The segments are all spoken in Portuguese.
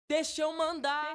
Deixa eu mandar.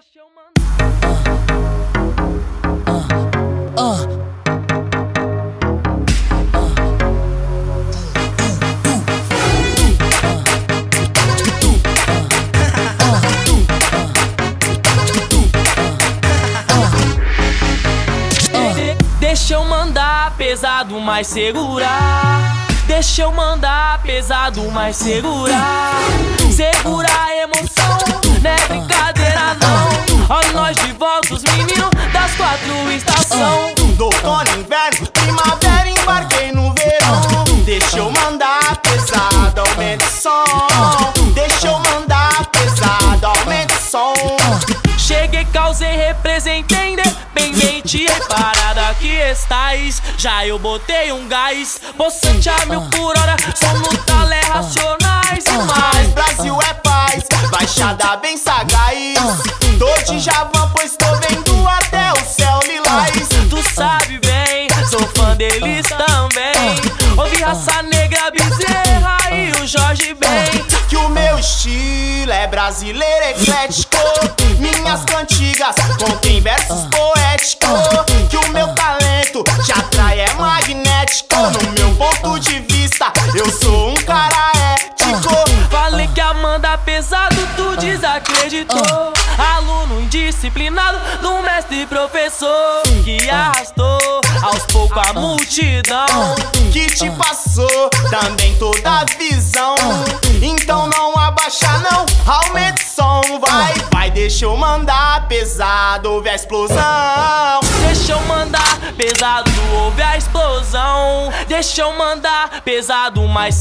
Deixa eu mandar pesado, mas segurar. Deixa eu mandar pesado, mas segurar. Segura a emoção, não é brincadeira não. Ó nós de volta, os meninos das 4 estações. Do outono, inverno, primavera, embarquei no verão. Deixa eu mandar pesado, aumenta o som. Deixa eu mandar pesado, aumenta o som. Cheguei, causei, representei, independente, parada que estáis. Já eu botei um gás, possante a 1000 por hora, som no talé racionais e mais. Brasil é paz, baixada bem sagaz. Tô de Javan, pois tô vendo até o céu lilás. Tu sabe bem, sou fã deles também. Ouvi Raça Negra, Bezerra e o Jorge Ben. Que o meu estilo é brasileiro eclético. Minhas cantigas contém versos poéticos. Que o meu talento te atrai, é magnético. No meu ponto de vista, eu sou um cara ético. Falei que a manda pesado, tu desacreditou. Aluno indisciplinado do mestre e professor, que arrastou aos poucos a multidão. Que te passou também toda a visão. Então não abaixa não, aumenta o som. Vai, deixa eu mandar pesado, ouve a explosão. Deixa eu mandar pesado, ouve a explosão. Deixa eu mandar pesado, mas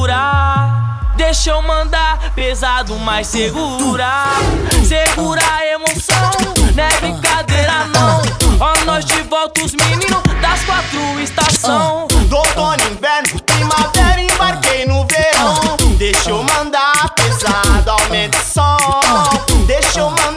segurar. Deixa eu mandar pesado, mas segurar. Segura a emoção, não é brincadeira não. Ó nós de volta, os meninos das 4 estações. Do outono, inverno, primavera, embarquei no verão. Deixa eu mandar pesado, aumenta o som. Deixa eu mandar